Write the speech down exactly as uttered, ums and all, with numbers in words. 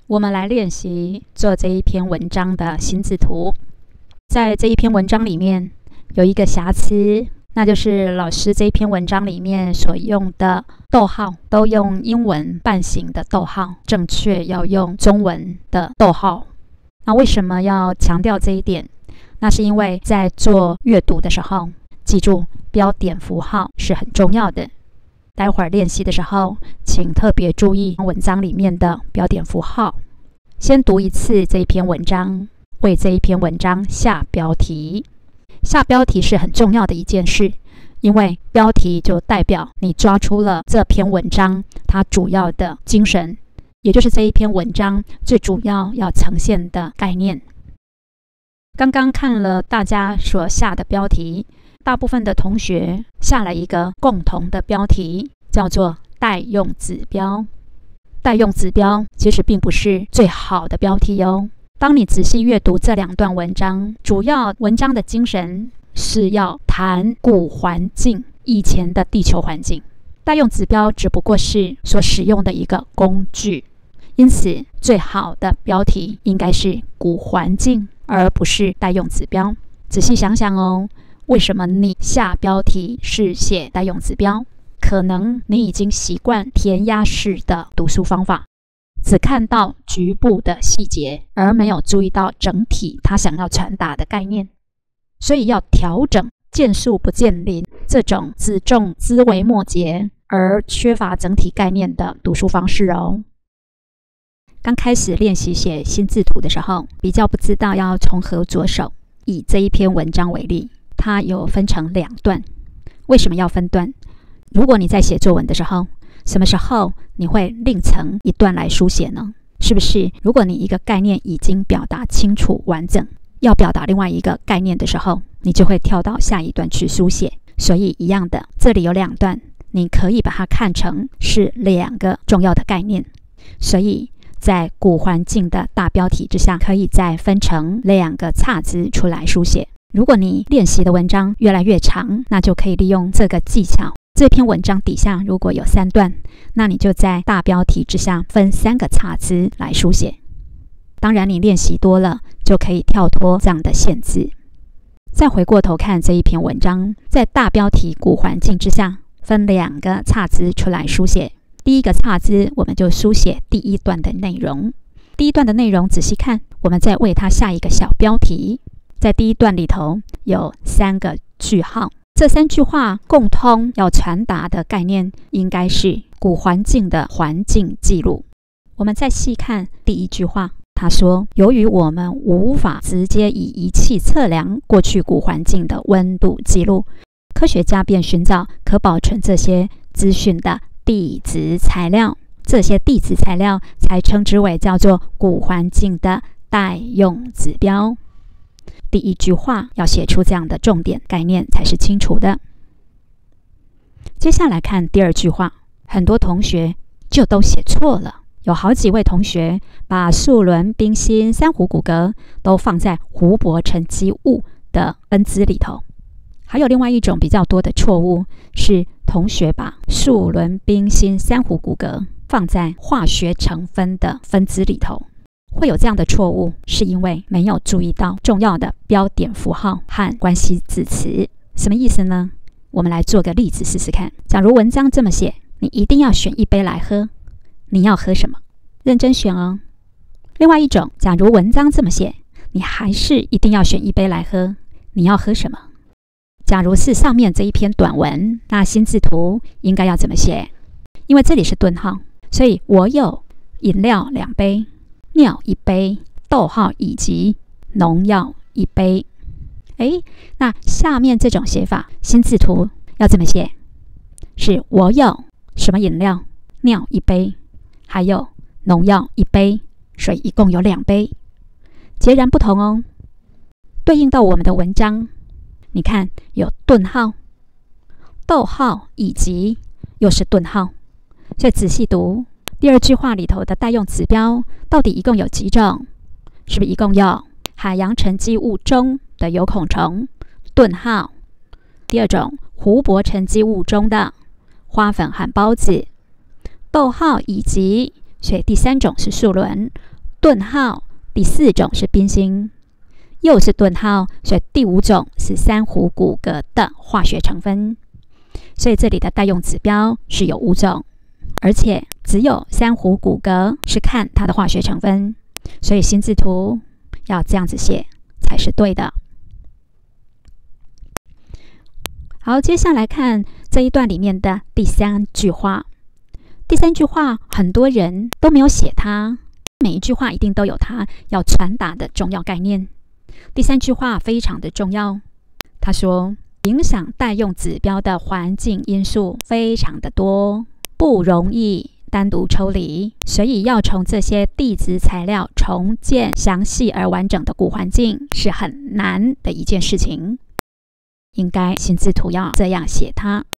我们来练习做这一篇文章的心智图。在这一篇文章里面有一个瑕疵，那就是老师这一篇文章里面所用的逗号都用英文半形的逗号，正确要用中文的逗号。那为什么要强调这一点？那是因为在做阅读的时候，记住标点符号是很重要的。待会儿练习的时候，请特别注意文章里面的标点符号。先读一次这一篇文章，为这一篇文章下标题。下标题是很重要的一件事，因为标题就代表你抓出了这篇文章它主要的精神，也就是这一篇文章最主要要呈现的概念。刚刚看了大家所下的标题，大部分的同学下了一个共同的标题，叫做代用指标。代用指标其实并不是最好的标题哦。当你仔细阅读这两段文章，主要文章的精神是要谈古环境以前的地球环境，代用指标只不过是所使用的一个工具，因此最好的标题应该是古环境，而不是代用指标。仔细想想哦，为什么你下标题是写代用指标？可能你已经习惯填鸭式的读书方法，只看到局部的细节，而没有注意到整体他想要传达的概念。所以要调整见树不见林这种只重枝微末节而缺乏整体概念的读书方式哦。刚开始练习写心智图的时候，比较不知道要从何着手。以这一篇文章为例，它有分成两段。为什么要分段？如果你在写作文的时候，什么时候你会另成一段来书写呢？是不是如果你一个概念已经表达清楚完整，要表达另外一个概念的时候，你就会跳到下一段去书写。所以一样的，这里有两段，你可以把它看成是两个重要的概念。所以在古环境的大标题之下，可以再分成两个岔字出来书写。如果你练习的文章越来越长，那就可以利用这个技巧。这篇文章底下如果有三段，那你就在大标题之下分三个岔字来书写。当然你练习多了，就可以跳脱这样的限制。再回过头看这一篇文章，在大标题古环境之下分两个岔字出来书写。第一个岔字我们就书写第一段的内容。第一段的内容仔细看，我们再为它下一个小标题。在第一段里头有三个句号，这三句话共通要传达的概念应该是古环境的环境记录。我们再细看第一句话，他说由于我们无法直接以仪器测量过去古环境的温度记录，科学家便寻找可保存这些资讯的地质材料，这些地质材料才称之为叫做古环境的代用指标。第一句话要写出这样的重点概念才是清楚的。接下来看第二句话，很多同学就都写错了。有好几位同学把树轮、冰芯、珊瑚骨骼都放在湖泊沉积物的分支里头。还有另外一种比较多的错误，是同学把树轮、冰芯、珊瑚骨骼放在化学成分的分支里头。会有这样的错误，是因为没有注意到重要的标点符号和关系字词。什么意思呢？我们来做个例子试试看。假如文章这么写，你一定要选一杯来喝，你要喝什么？认真选哦。另外一种，假如文章这么写，你还是一定要选一杯来喝，你要喝什么？假如是上面这一篇短文，那心智图应该要怎么写？因为这里是顿号，所以我有饮料两杯，尿一杯，逗号以及农药一杯。诶，那下面这种写法，心智图要怎么写？是我有什么饮料，尿一杯，还有农药一杯，所以一共有两杯，截然不同哦。对应到我们的文章，你看有顿号、逗号以及又是顿号，所以仔细读第二句话里头的代用指标到底一共有几种？是不是一共有海洋沉积物中的有孔虫，顿号；第二种湖泊沉积物中的花粉和孢子，逗号以及；所以第三种是树轮， 顿号，第四种是冰心，又是顿号，所以第五种是珊瑚骨骼的化学成分。所以这里的代用指标是有五种，而且只有珊瑚骨骼是看它的化学成分，所以心智图要这样子写才是对的。好，接下来看这一段里面的第三句话。第三句话很多人都没有写它，每一句话一定都有它要传达的重要概念。第三句话非常的重要，他说影响代用指标的环境因素非常的多，不容易单独抽离，所以要从这些地质材料重建详细而完整的古环境是很难的一件事情。应该心智图要这样写它。